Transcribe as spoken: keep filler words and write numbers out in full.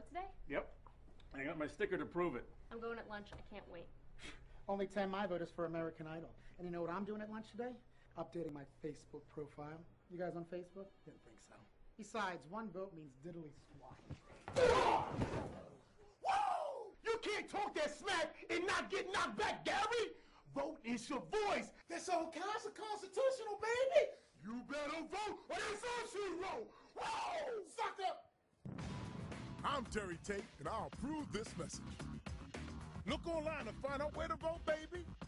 today? Yep. I got my sticker to prove it. I'm going at lunch. I can't wait. Only ten my vote is for American Idol. And you know what I'm doing at lunch today? Updating my Facebook profile. You guys on Facebook? Didn't think so. Besides, one vote means diddly squat. Whoa! You can't talk that smack and not get knocked back, Gary! Vote is your voice. That's all kinds of constitutional, baby! You better vote or that's all she wrote! Whoa! Sucker! I'm Terry Tate, and I'll approve this message. Look online to find out where to vote, baby.